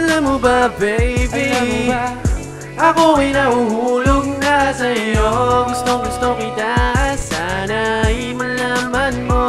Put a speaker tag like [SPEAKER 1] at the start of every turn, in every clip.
[SPEAKER 1] Alam mo ba, baby, ako'y nahuhulog na sa'yo. Gustong-gusto kita, sana'y malaman mo.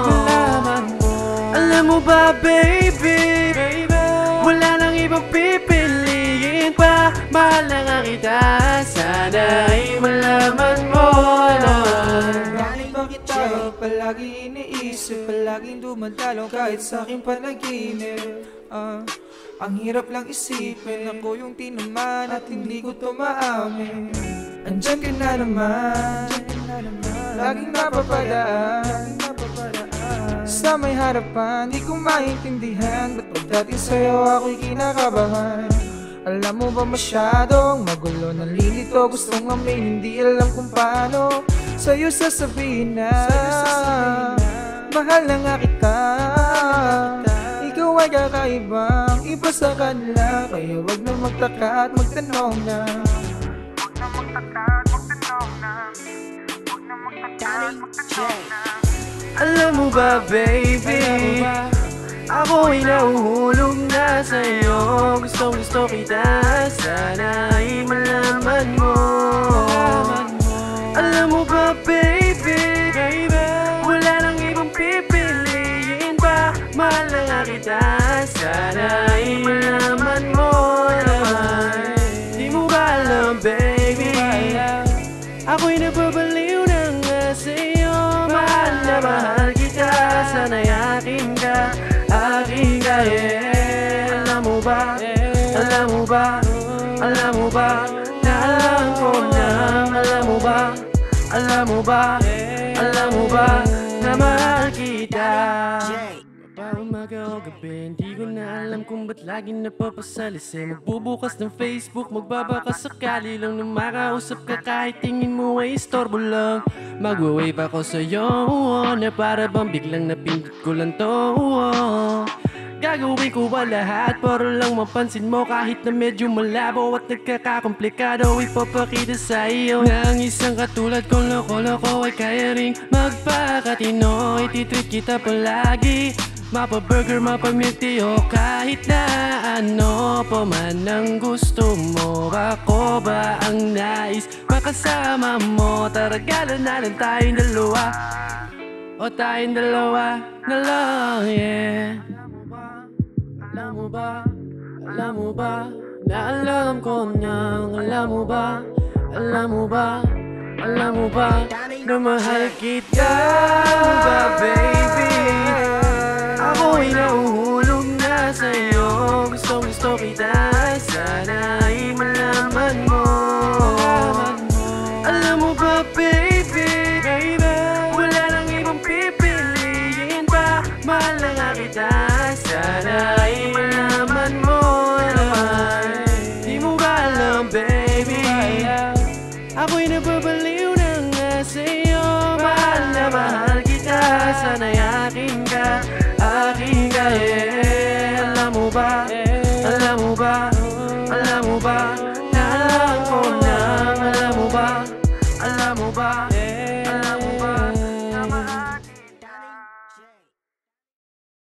[SPEAKER 1] Alam mo ba, baby, wala nang ibang pipiliin pa. Mahal na nga kita, sana'y malaman mo.
[SPEAKER 2] Bakit ba kita palagi iniisip, palaging dumadalaw kahit sa aking panaginip? Ang hirap lang isipin, ako yung tinaman at hindi ko to maamin. Andyan ka na naman, laging napapadaan sa may harapan. Di ko maintindihan, ba't pagdating sa'yo ako'y kinakabahan? Alam mo ba masyadong magulo, nalilito, gustong amin, hindi alam kung paano sa'yo sasabihin na mahal na nga kita. Ikaw ay kakaibang iba sa kanila, kaya wag na magtaka at magtanong na.
[SPEAKER 1] Alam mo ba, baby, ako'y nahuhulog na sa'yo. Gustong-gusto kita, sana'y malaman mo. Alam mo ba, baby, wala nang ibang pipiliin pa. Mahal na nga kita, sana'y malaman mo. Di mo ba alam, baby, ako'y nababaliw na nga sa'yo. Mahal na mahal kita, sana'y akin ka, akin ka, yeah. Alam mo ba, alam mo ba, alam mo ba, na alam ko na. Alam mo ba, alam mo ba, alam mo ba, na mahal kita. Pa umaga o gabi, hindi ko na alam kung ba't laging napapasalis. Magbubukas ng Facebook, magbabaka sakali lang na makausap ka, kahit tingin mo ay istorbo lang. Mag-wave ako sa'yo, na para bang biglang napindot ko lang to. Gagawin ko ba lahat para lang mapansin mo, kahit na medyo malabo at nagkakakomplikado. Ipapakita sa iyo na ang isang katulad kong loko-loko ay kaya ring magpakatino. Ititreat kita palagi, mapa-burger, mapa-milk tea, o kahit na ano pa man ang gusto mo. Ako ba ang nais makasama mo? Tara, gala na lang tayong dalawa, o tayong dalawa na lang, yeah. Alam mo ba, alam mo ba, na alam ko nang. Alam mo ba, alam mo ba, alam mo ba, na mahal kita. Alam mo ba, baby, ako'y nahuhulog na sa'yo. Gustong-gusto kita, sana'y malaman mo. Alam mo ba, baby,